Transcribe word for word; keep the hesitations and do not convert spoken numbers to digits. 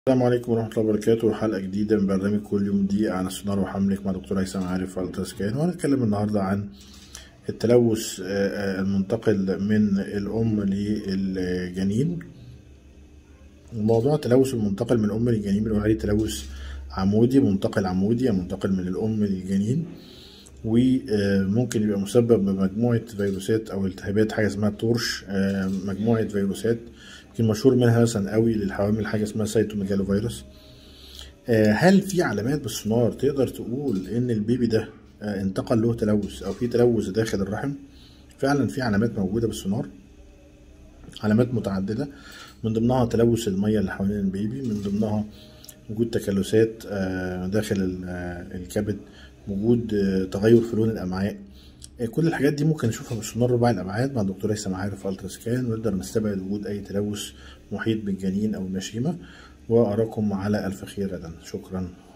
السلام عليكم ورحمة الله وبركاته. حلقة جديدة من برنامج كل يوم دقيقة عن السونار وحملك مع دكتور هيثم عارف الترا سكان، وهنتكلم النهاردة عن التلوث آه، آه، المنتقل من الأم للجنين. موضوع التلوث المنتقل من الأم للجنين بنقول عليه تلوث عمودي، منتقل عمودي يعني منتقل من الأم للجنين، وممكن يبقى مسبب بمجموعة فيروسات أو التهابات، حاجة اسمها تورش، آه، مجموعة فيروسات يمكن مشهور منها مثلا قوي للحوامل حاجة اسمها سيتوميجالو فيروس. آه، هل في علامات بالسونار تقدر تقول ان البيبي ده آه، انتقل له تلوث او في تلوث داخل الرحم؟ فعلا في علامات موجودة بالسونار، علامات متعددة، من ضمنها تلوث المية اللي حوالين البيبي، من ضمنها وجود تكلسات آه، داخل ال- آه، الكبد، وجود آه، تغير في لون الامعاء. آه، كل الحاجات دي ممكن نشوفها بالسونار رباعي الابعاد مع الدكتور هيثم عارف الترا سكان، ونقدر نستبعد وجود اي تلوث محيط بالجنين او المشيمة. واراكم على الف خير غدا. شكرا.